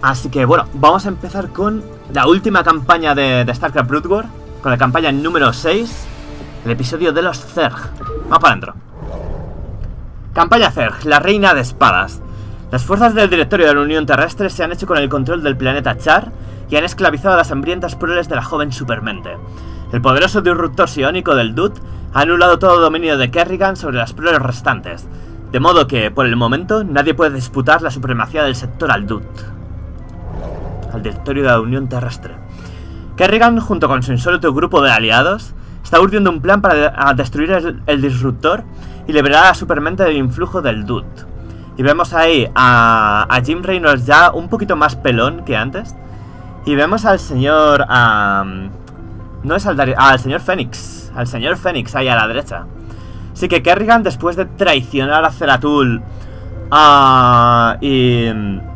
Así que bueno, vamos a empezar con la última campaña de StarCraft Brood War, con la campaña número 6, el episodio de los Zerg. Vamos para adentro. Campaña Zerg, la reina de espadas. Las fuerzas del directorio de la Unión Terrestre se han hecho con el control del planeta Char y han esclavizado a las hambrientas proles de la joven supermente. El poderoso disruptor psiónico del Dud ha anulado todo dominio de Kerrigan sobre las proles restantes, de modo que, por el momento, nadie puede disputar la supremacía del sector al Dud, al directorio de la Unión Terrestre. Kerrigan, junto con su insólito grupo de aliados, está urdiendo un plan para destruir el disruptor y liberar a la supermente del influjo del Dud. Y vemos ahí a Jim Reynolds ya un poquito más pelón que antes. Y vemos al señor... no es al señor Fénix. Al señor Fénix ahí a la derecha. Así que Kerrigan, después de traicionar a Zeratul y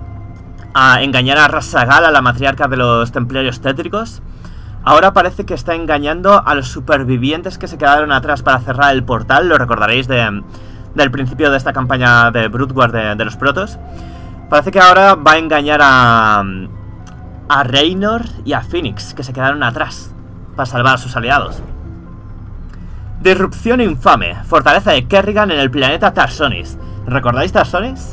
a engañar a Rasagal, la matriarca de los templarios tétricos, ahora parece que está engañando a los supervivientes que se quedaron atrás para cerrar el portal. Lo recordaréis del principio de esta campaña de Brood War de los protos. Parece que ahora va a engañar a Raynor y a Phoenix, que se quedaron atrás para salvar a sus aliados. Disrupción infame. Fortaleza de Kerrigan en el planeta Tarsonis. ¿Recordáis Tarsonis?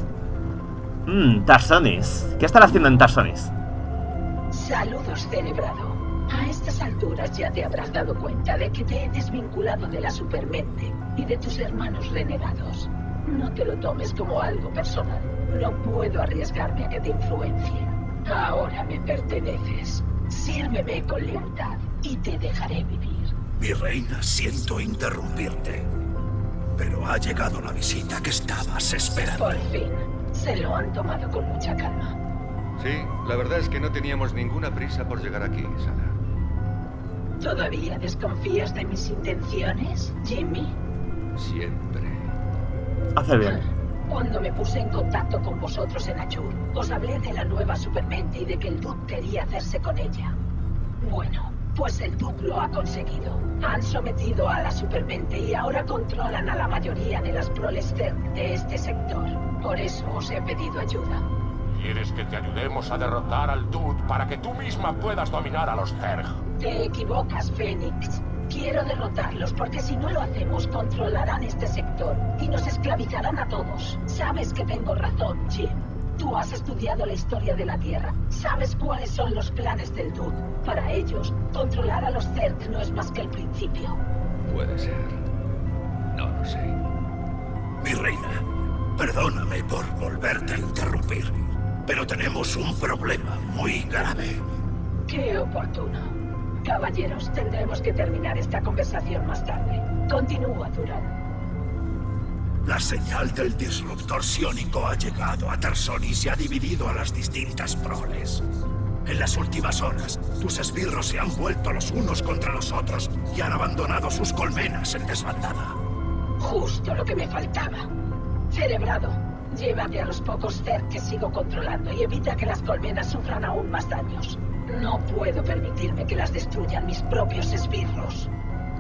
Tarsonis. ¿Qué están haciendo en Tarsonis? Saludos, cerebrado. A estas alturas ya te habrás dado cuenta de que te he desvinculado de la supermente y de tus hermanos renegados. No te lo tomes como algo personal. No puedo arriesgarme a que te influencie. Ahora me perteneces. Sírveme con lealtad y te dejaré vivir. Mi reina, siento interrumpirte, pero ha llegado la visita que estabas esperando. Por fin. Se lo han tomado con mucha calma. Sí, la verdad es que no teníamos ninguna prisa por llegar aquí, Sara. ¿Todavía desconfías de mis intenciones, Jimmy? Siempre. Hace bien. Cuando me puse en contacto con vosotros en Ashur, os hablé de la nueva supermente y de que el Dud quería hacerse con ella. Bueno, pues el Dud lo ha conseguido. Han sometido a la supermente y ahora controlan a la mayoría de las proles Zerg de este sector. Por eso os he pedido ayuda. ¿Quieres que te ayudemos a derrotar al Dud para que tú misma puedas dominar a los Zerg? Te equivocas, Fénix. Quiero derrotarlos porque si no lo hacemos, controlarán este sector y nos esclavizarán a todos. Sabes que tengo razón, Jim. Tú has estudiado la historia de la Tierra. Sabes cuáles son los planes del Dud. Para ellos, controlar a los Zerg no es más que el principio. Puede ser. No lo sé. Mi reina, perdóname por volverte a interrumpir, pero tenemos un problema muy grave. Qué oportuno. Caballeros, tendremos que terminar esta conversación más tarde. Continúa, Duran. La señal del disruptor psiónico ha llegado a Tarsonis y ha dividido a las distintas proles. En las últimas horas, tus esbirros se han vuelto los unos contra los otros y han abandonado sus colmenas en desbandada. Justo lo que me faltaba. Cerebrado, llévate a los pocos Zerg que sigo controlando y evita que las colmenas sufran aún más daños. No puedo permitirme que las destruyan mis propios esbirros.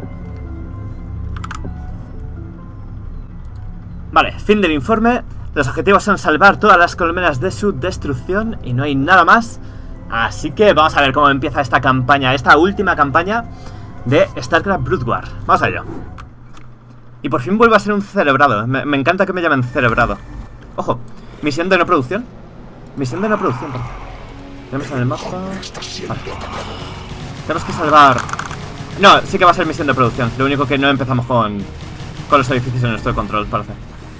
Vale, fin del informe. Los objetivos son salvar todas las colmenas de su destrucción y no hay nada más. Así que vamos a ver cómo empieza esta campaña, esta última campaña de StarCraft Brood War. Vamos a ello. Y por fin vuelvo a ser un cerebrado. Me encanta que me llamen cerebrado. Ojo, misión de no producción. Misión de no producción, por favor. Tenemos en el mapa. Vale. Tenemos que salvar. No, sí que va a ser misión de producción. Lo único que no empezamos con los edificios en nuestro control, parece.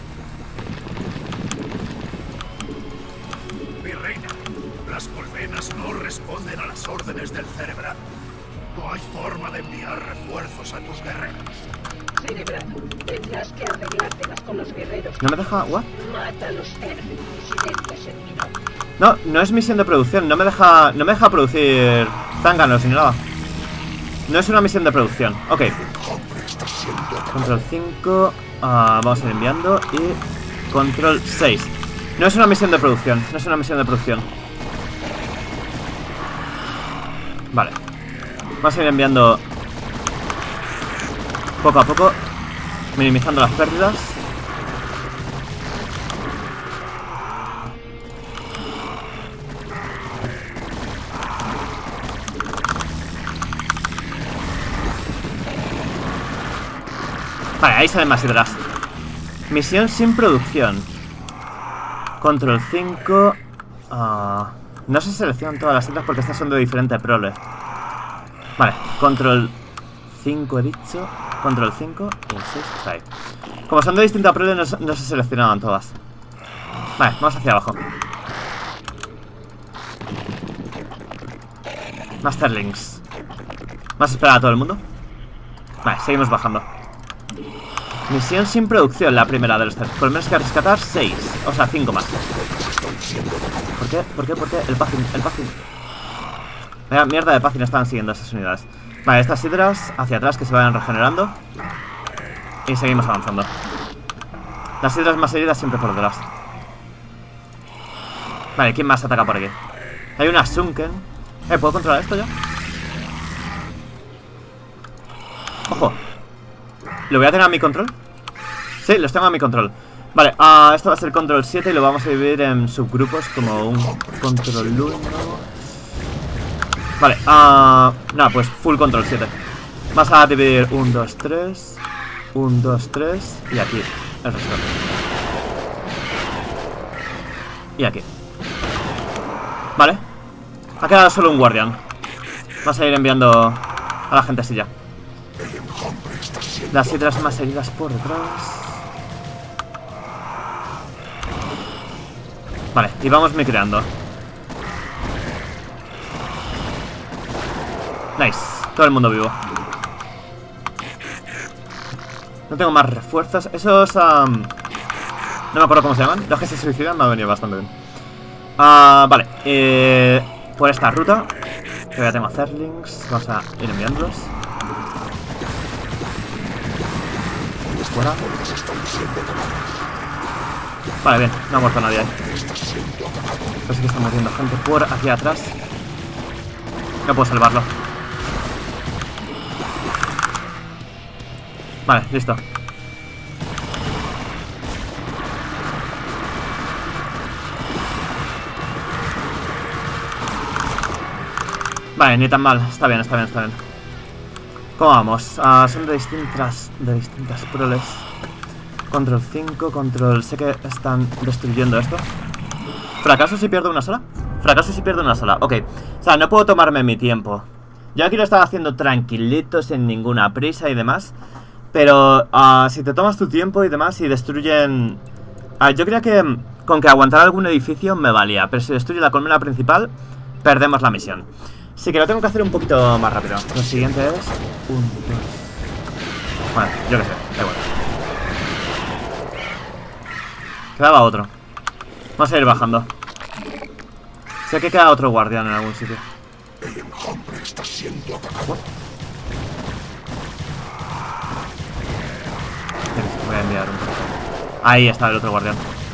Mi reina, las colmenas no responden a las órdenes del cerebrado. No hay forma de enviar refuerzos a tus guerreros. Cerebrado, tendrás que arreglártelas con los guerreros. ¿No me deja? ¿What? Mata a los Zerg disidentes en mi nombre. No, no es misión de producción. No me deja producir zánganos ni nada. No es una misión de producción. Ok. Control 5. Vamos a ir enviando. Y control 6. No es una misión de producción. No es una misión de producción. Vale. Vamos a ir enviando poco a poco, minimizando las pérdidas. Vale, ahí salen más hidras. Misión sin producción. Control 5. No se seleccionan todas las hidras porque estas son de diferente prole. Vale, control 5 he dicho. Control 5 y el 6 está ahí. Como son de distinta prole, no se seleccionaban todas. Vale, vamos hacia abajo. Masterlings. ¿Vas a esperar a todo el mundo? Vale, seguimos bajando. Misión sin producción, la primera de los tres. Por lo menos que rescatar 6. O sea, 5 más. ¿Por qué? ¿Por qué? ¿Por qué? El Puffin, el Puffin. Vaya mierda de Puffin estaban siguiendo esas unidades. Vale, estas hidras hacia atrás que se vayan regenerando. Y seguimos avanzando. Las hidras más heridas siempre por detrás. Vale, ¿quién más ataca por aquí? Hay una Sunken. ¿Puedo controlar esto ya? ¡Ojo! ¿Lo voy a tener a mi control? Sí, los tengo a mi control. Vale, esto va a ser control 7 y lo vamos a dividir en subgrupos como un control 1. Vale, no, pues full control 7. Vas a dividir 1, 2, 3 1, 2, 3 y aquí el resto. Y aquí. Vale. Ha quedado solo un guardián. Vas a ir enviando a la gentecilla. Las hidras más heridas por detrás. Vale, y vamos micreando. Nice, todo el mundo vivo. No tengo más refuerzos. Esos, no me acuerdo cómo se llaman. Los que se suicidan me ha venido bastante bien. Vale, por esta ruta que ya tengo Zerlings. Vamos a ir enviándolos. Fuera. Vale, bien, no ha muerto nadie ahí. Pero sí que está muriendo gente por aquí atrás. No puedo salvarlo. Vale, listo. Vale, ni tan mal. Está bien, está bien, está bien. ¿Cómo vamos? Son de distintas proles. Control 5, control... Sé que están destruyendo esto. ¿Fracaso si pierdo una sola? Fracaso si pierdo una sola, ok. O sea, no puedo tomarme mi tiempo. Yo aquí lo estaba haciendo tranquilito, sin ninguna prisa y demás. Pero si te tomas tu tiempo y demás y destruyen... yo creía que con que aguantar algún edificio me valía. Pero si destruye la colmena principal, perdemos la misión. Sí que lo tengo que hacer un poquito más rápido. Lo siguiente es... 1, 2... Bueno, yo qué sé, da igual. Quedaba otro. Vamos a ir bajando. Sé que queda otro guardián en algún sitio. El enjambre está siendo atacado. Voy a enviar un... Ahí está el otro guardián.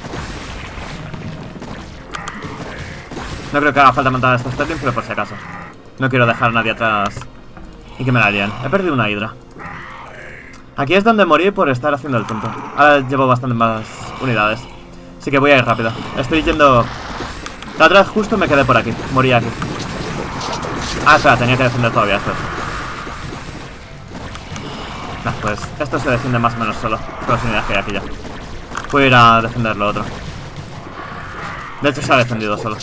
No creo que haga falta matar a estos Zerlings, pero por si acaso. No quiero dejar a nadie atrás y que me la líen. He perdido una hidra. Aquí es donde morí por estar haciendo el tonto. Ahora llevo bastante más unidades. Así que voy a ir rápido. Estoy yendo... La otra vez justo me quedé por aquí. Morí aquí. Espera, tenía que defender todavía esto. Nah, pues esto se defiende más o menos solo. Con las unidades que hay aquí ya. Voy a ir a defender lo otro. De hecho se ha defendido solo.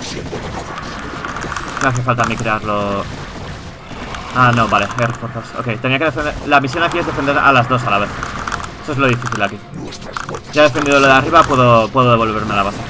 No hace falta a mí crearlo. No, vale, hay refuerzos. Ok, tenía que defender. La misión aquí es defender a las dos a la vez. Eso es lo difícil aquí. Ya he defendido lo de arriba, puedo devolverme a la base.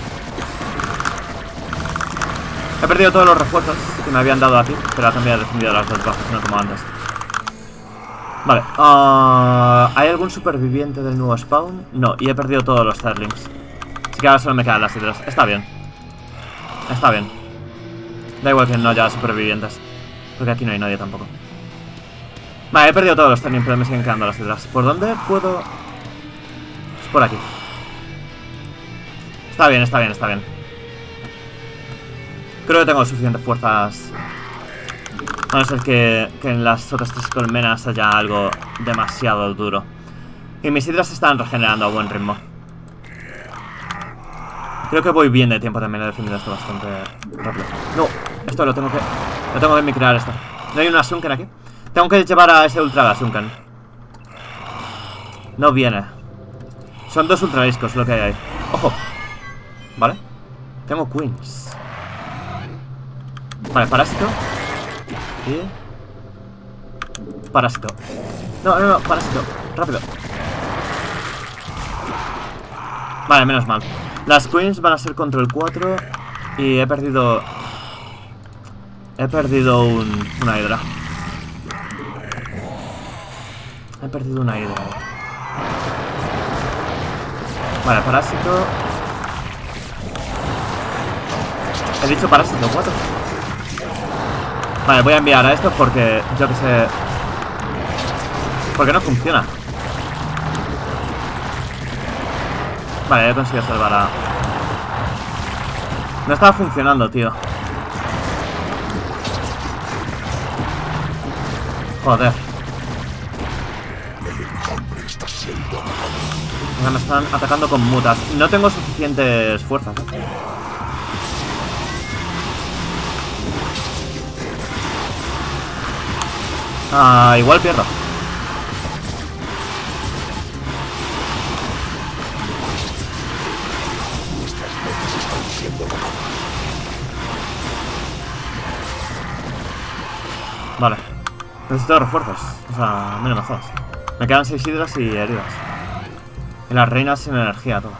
He perdido todos los refuerzos que me habían dado aquí, pero también he defendido las dos bajas, no como antes. Vale, ¿hay algún superviviente del nuevo spawn? No, y he perdido todos los Zerlings. Así que ahora solo me quedan las hidras. Está bien. Está bien. Da igual que no haya supervivientes, porque aquí no hay nadie tampoco. Vale, he perdido todos los Zerlings, pero me siguen quedando las hidras. ¿Por dónde puedo...? Es por aquí. Está bien, está bien, está bien. Creo que tengo suficientes fuerzas. A no ser que en las otras tres colmenas haya algo demasiado duro. Y mis hidras se están regenerando a buen ritmo. Creo que voy bien de tiempo también. He defendido esto bastante rápido. No, esto lo tengo que micrear esto. ¿No hay una Sunken aquí? Tengo que llevar a ese ultra la Sunken. No viene. Son 2 ultradiscos lo que hay ahí. ¡Ojo! Vale. Tengo queens. Vale, parásito. Y... parásito. No, no, no, parásito. Rápido. Vale, menos mal. Las queens van a ser control 4. Y he perdido... una hidra. He perdido una hidra. Vale, parásito. He dicho parásito 4. Vale, voy a enviar a estos porque yo que sé... porque no funciona. Vale, he conseguido salvar a... no estaba funcionando, tío. Joder. Ya me están atacando con mutas. No tengo suficientes fuerzas, ¿eh? Ah, igual pierdo. Vale. Necesito refuerzos. O sea, menos me jodas. Me quedan 6 hidras y heridas. Y las reinas sin energía, todas.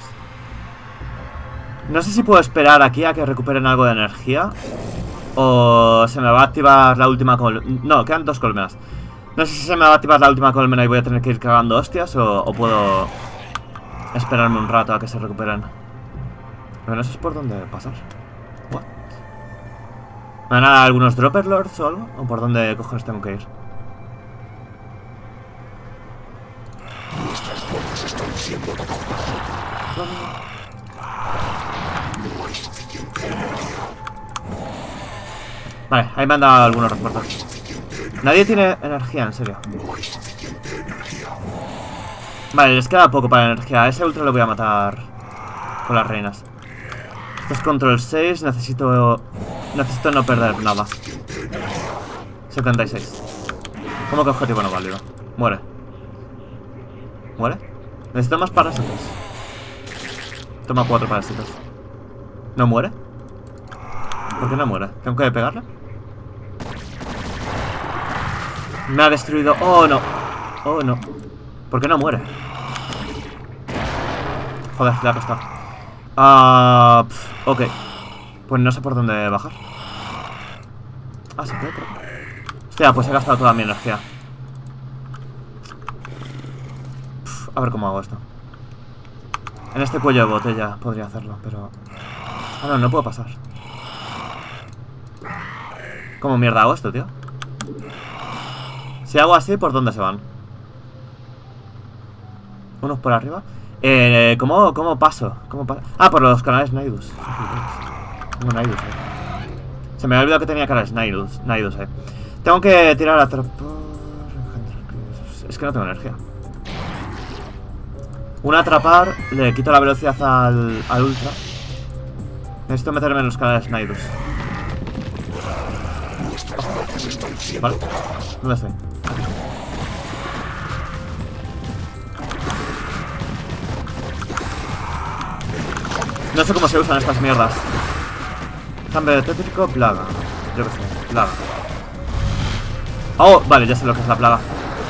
No sé si puedo esperar aquí a que recuperen algo de energía. O se me va a activar la última colmena. No, quedan 2 colmenas. No sé si se me va a activar la última colmena y voy a tener que ir cagando hostias. O puedo esperarme un rato a que se recuperen. Pero no sé por dónde pasar. What? ¿Me van a dar algunos dropper lords o algo? ¿O por dónde cojones tengo que ir? Nuestras fuerzas están siendo atacadas. No hay suficiente energía. Vale, ahí me han dado algunos refuerzos. Nadie tiene energía, en serio. No hay suficiente energía. Vale, les queda poco para energía. A ese ultra lo voy a matar con las reinas. Esto es control 6. Necesito no perder nada. 76. ¿Cómo que objetivo no válido? Muere. ¿Muere? Necesito más parásitos. Toma 4 parásitos. ¿No muere? ¿Por qué no muere? ¿Tengo que pegarle? Me ha destruido. ¡Oh, no! ¡Oh, no! ¿Por qué no muere? Joder, le ha costado. Ok. Pues no sé por dónde bajar. Ah, ¿se puede? Hostia, pues he gastado toda mi energía. A ver cómo hago esto. En este cuello de botella podría hacerlo, pero... ah, no, no puedo pasar. ¿Cómo mierda hago esto, tío? Si hago así, ¿por dónde se van? Unos por arriba. ¿Cómo paso? Ah, por los canales Nidus. Tengo Nidus, Se me había olvidado que tenía canales Nidus, Tengo que tirar a atrapar. Es que no tengo energía. Un atrapar, le quito la velocidad al ultra. Necesito meterme en los canales Nidus. Vale. ¿Dónde estoy? Aquí. No sé cómo se usan estas mierdas. Cambio de tétrico, plaga. Yo qué sé, plaga. Oh, vale, ya sé lo que es la plaga.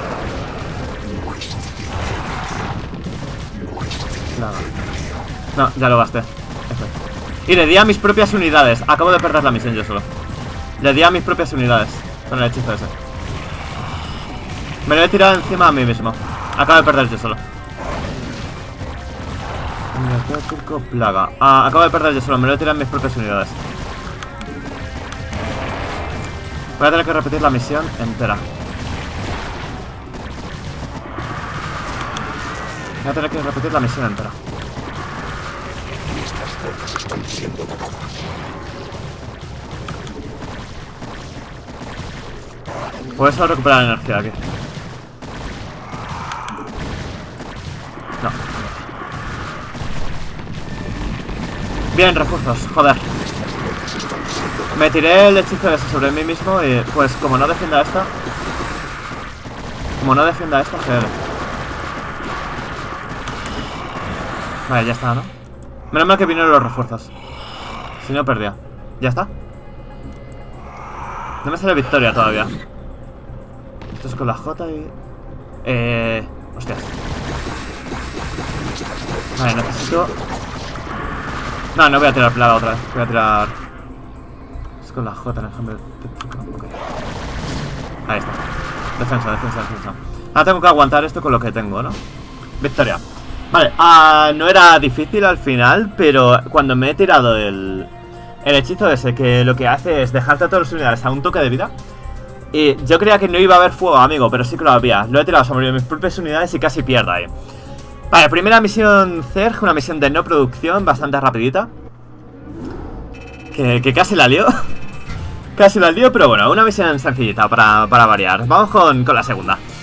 Plaga. No, ya lo gasté. Y le di a mis propias unidades. Acabo de perder la misión yo solo. Le di a mis propias unidades con el hechizo ese. Me lo he tirado encima a mí mismo. Acabo de perder yo solo. Plaga. Acabo de perder yo solo. Me lo he tirado en mis propias unidades. Voy a tener que repetir la misión entera. Voy a tener que repetir la misión entera. Nuestras fuerzas están siendo atacadas. ¿Puedes recuperar energía aquí? No. Bien, refuerzos, joder. Me tiré el hechizo ese sobre mí mismo y pues como no defienda esta... GL. Vale, ya está, ¿no? Menos mal que vinieron los refuerzos. Si no, perdía. ¿Ya está? No me sale victoria todavía. Esto es con la J y... Hostias. Vale, necesito... No, no voy a tirar plaga otra vez. Voy a tirar... Es con la J en el ejemplo. Okay. Ahí está. Defensa, defensa, defensa. Ahora tengo que aguantar esto con lo que tengo, ¿no? Victoria. Vale, no era difícil al final, pero cuando me he tirado el hechizo ese, que lo que hace es dejarte a todas las unidades a un toque de vida. Y yo creía que no iba a haber fuego, amigo, pero sí que lo había. Lo he tirado sobre mis propias unidades y casi pierdo ahí. Vale, primera misión Zerg, una misión de no producción, bastante rapidita. Que casi la lío. Casi la lío, pero bueno, una misión sencillita para variar. Vamos con la segunda.